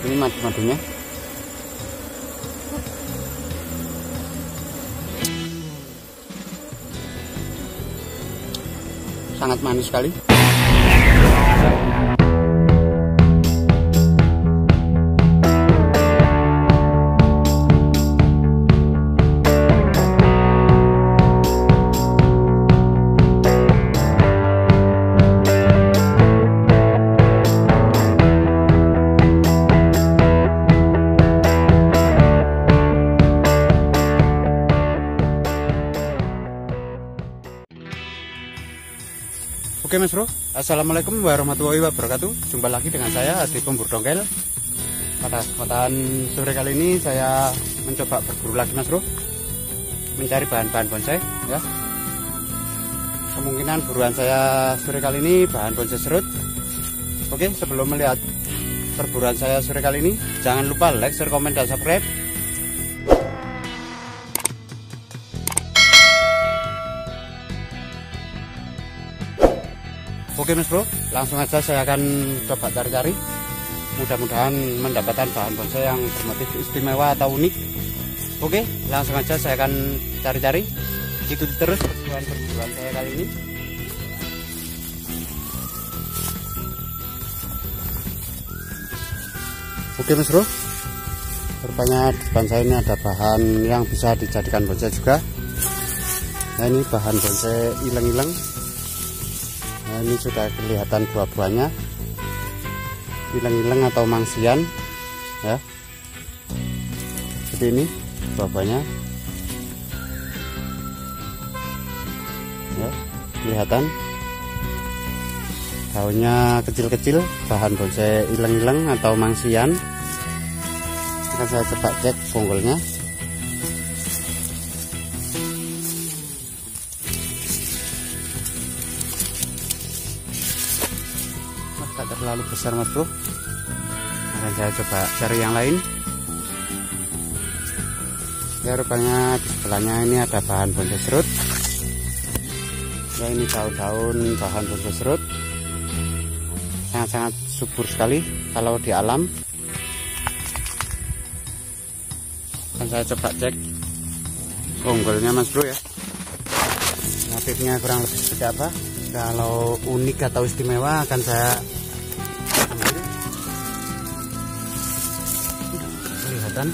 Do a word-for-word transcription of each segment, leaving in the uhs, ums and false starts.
Ini madu-madunya. Sangat manis sekali. Oke Mas Bro, assalamualaikum warahmatullahi wabarakatuh. Jumpa lagi dengan saya Adi Pemburu Dongkel. Pada kesempatan sore kali ini saya mencoba berburu lagi Mas Bro, mencari bahan-bahan bonsai ya. Kemungkinan buruan saya sore kali ini bahan bonsai serut. Oke, sebelum melihat perburuan saya sore kali ini, jangan lupa like, share, komen, dan subscribe. Oke Mas Bro, langsung aja saya akan coba cari-cari. Mudah-mudahan mendapatkan bahan bonsai yang bermotif istimewa atau unik. Oke, langsung aja saya akan cari-cari. Ikuti terus perburuan-perburuan saya kali ini. Oke Mas Bro, rupanya di depan saya ini ada bahan yang bisa dijadikan bonsai juga. Nah, ini bahan bonsai ileng-ileng. Nah, ini sudah kelihatan buah-buahnya, ileng-ileng atau mangsian ya, seperti ini buah-buahnya ya, kelihatan daunnya kecil-kecil, bahan bonsai ileng-ileng atau mangsian. Akan saya coba cek bonggolnya. Tak terlalu besar Mas Bro, akan saya coba cari yang lain ya. Rupanya di sebelahnya ini ada bahan bonsai serut ya. Ini daun-daun bahan bonsai serut sangat-sangat subur sekali kalau di alam. Akan saya coba cek bonggolnya Mas Bro ya, motifnya kurang lebih seperti apa. Kalau unik atau istimewa akan saya kelihatan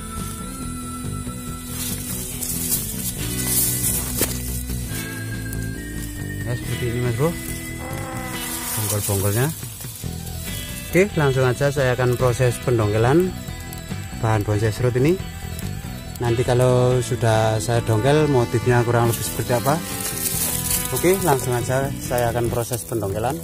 ya, seperti ini Mas Bro bonggol-bonggolnya. Oke, langsung aja saya akan proses pendongkelan bahan bonsai serut ini. Nanti kalau sudah saya dongkel motifnya kurang lebih seperti apa. Oke, langsung aja saya akan proses pendongkelan.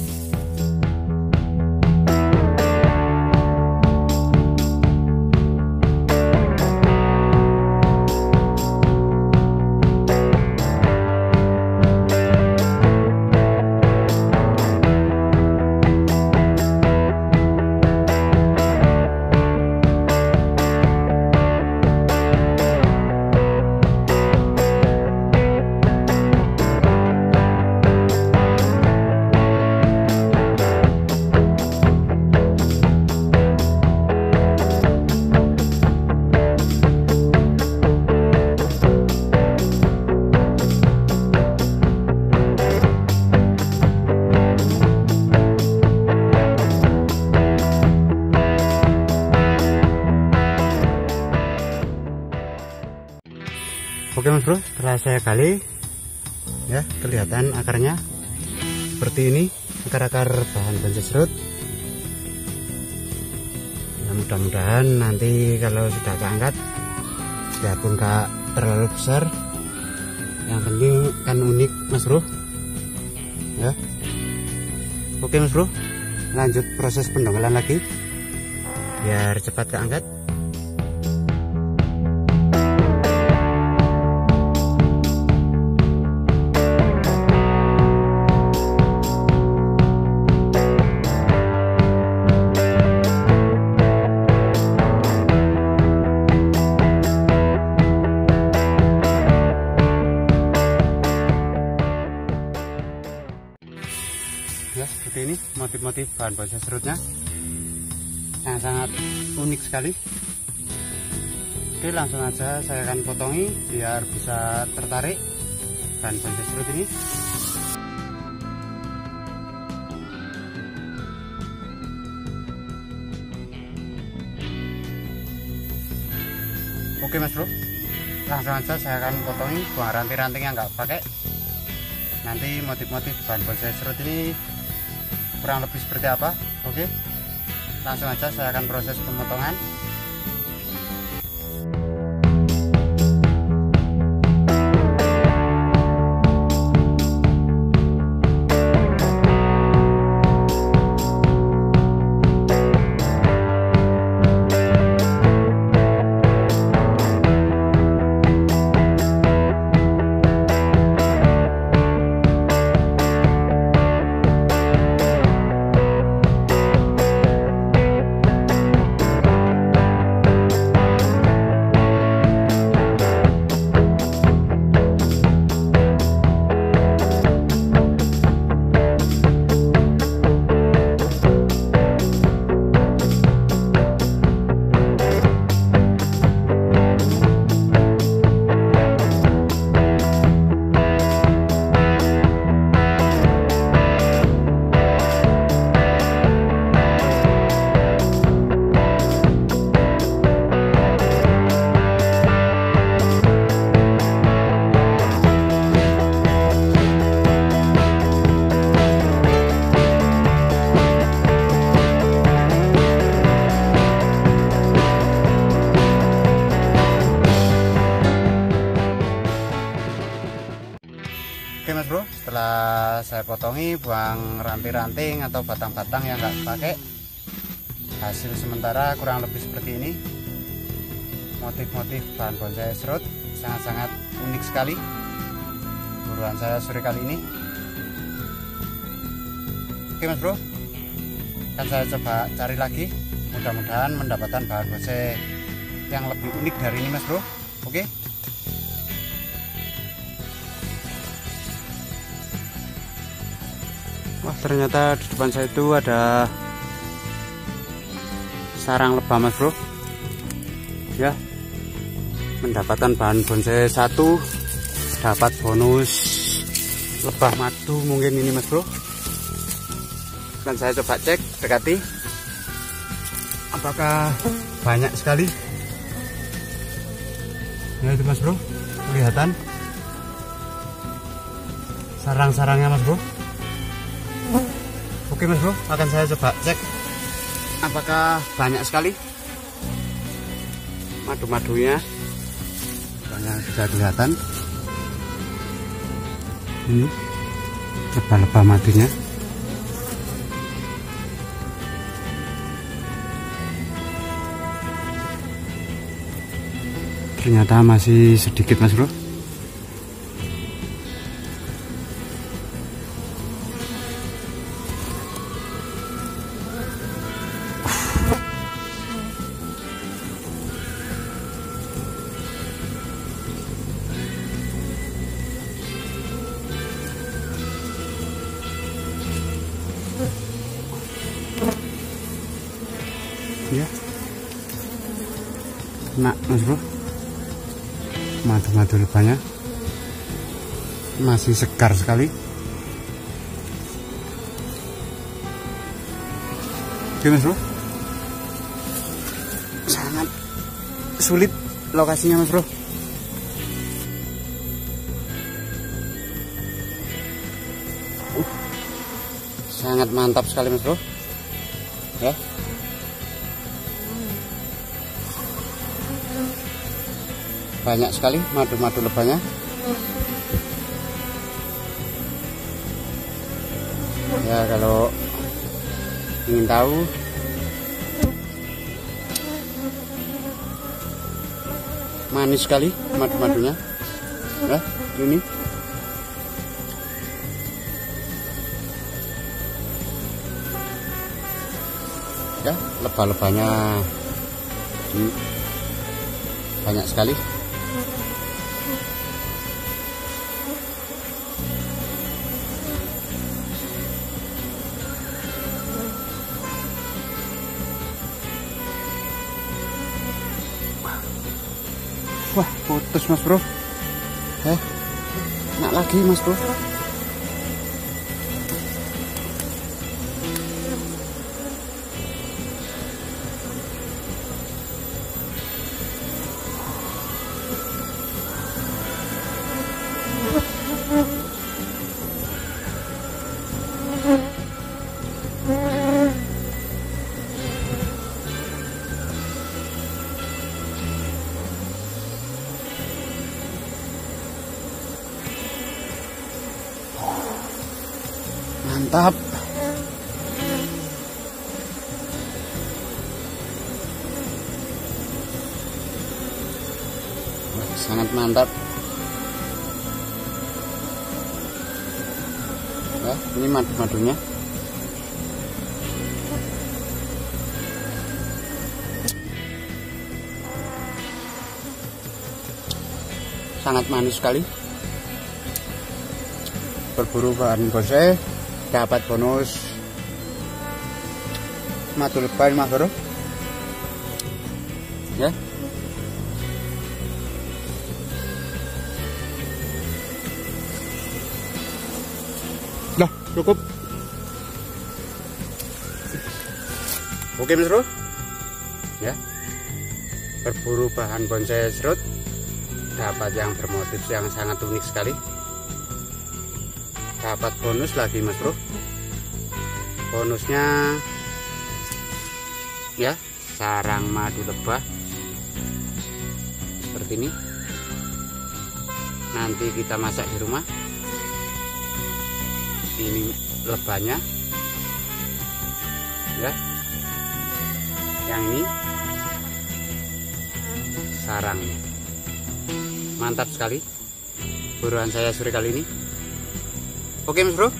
Oke Mas Bro, setelah saya gali ya, kelihatan akarnya seperti ini, akar-akar bahan bonsai serut ya. Mudah-mudahan nanti kalau sudah keangkat biarpun gak terlalu besar, yang penting kan unik Mas Bro ya. Oke Mas Bro, lanjut proses pendongkelan lagi biar cepat keangkat. Ya, seperti ini motif-motif bahan bonsai serutnya. yang sangat unik sekali. Oke, langsung aja saya akan potongi biar bisa tertarik bahan bonsai serut ini. Oke Mas Bro, langsung aja saya akan potongi buang ranting-ranting yang nggak pakai. Nanti motif-motif bahan bonsai serut ini kurang lebih seperti apa. Oke, langsung aja saya akan proses pemotongan. Oke Mas Bro, setelah saya potongi buang ranting-ranting atau batang-batang yang nggak pakai, hasil sementara kurang lebih seperti ini. Motif-motif bahan bonsai serut sangat-sangat unik sekali buruan saya sore kali ini. Oke Mas Bro, kan saya coba cari lagi, mudah-mudahan mendapatkan bahan bonsai yang lebih unik dari ini Mas Bro. Oke. Wah, ternyata di depan saya itu ada sarang lebah Mas Bro. Ya, mendapatkan bahan bonsai satu, dapat bonus lebah madu mungkin ini Mas Bro. Dan saya coba cek, dekati, apakah banyak sekali. Ya itu Mas Bro, kelihatan sarang-sarangnya Mas Bro. Oke Mas Bro, akan saya coba cek apakah banyak sekali madu-madunya. Banyak bisa kelihatan ini lebah-lebah madunya. Ternyata masih sedikit Mas Bro. Ya, nak Mas Bro, madu-madu lebahnya masih segar sekali. Oke Mas Bro, sangat sulit lokasinya Mas Bro. Uh, sangat mantap sekali Mas Bro. Ya. Banyak sekali madu-madu lebahnya. Ya, kalau ingin tahu manis sekali madu-madunya. Ya, ini. Ya, lebah-lebahnya banyak sekali. Wah, putus mas bro. Eh, nak lagi mas bro. Mantap. Wah, sangat mantap. Wah, ini madu-madunya. Sangat manis sekali. Berburu bahan bonsai dapat bonus madu lebah mas bro ya. Dah cukup. Oke mas bro ya, berburu bahan bonsai serut dapat yang bermotif yang sangat unik sekali. Dapat bonus lagi mas bro. Bonusnya ya sarang madu lebah seperti ini. Nanti kita masak di rumah. Ini lebahnya ya. Yang ini sarangnya. Mantap sekali buruan saya sore kali ini. Oke mas bro,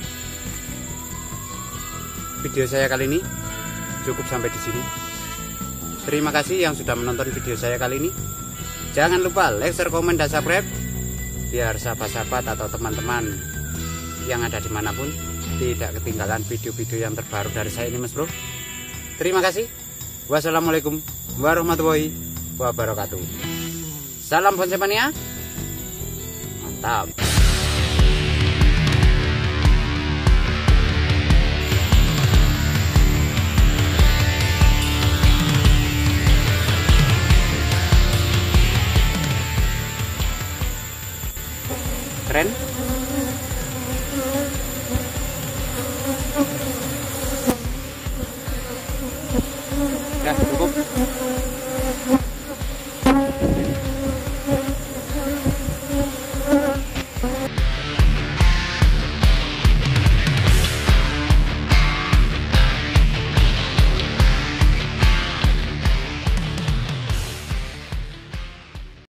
video saya kali ini cukup sampai di sini. Terima kasih yang sudah menonton video saya kali ini. Jangan lupa like, share, komen, dan subscribe biar sahabat-sahabat atau teman-teman yang ada dimanapun tidak ketinggalan video-video yang terbaru dari saya ini mas bro. Terima kasih. Wassalamualaikum warahmatullahi wabarakatuh. Salam bonsai mania. Mantap. Keren. Ya cukup.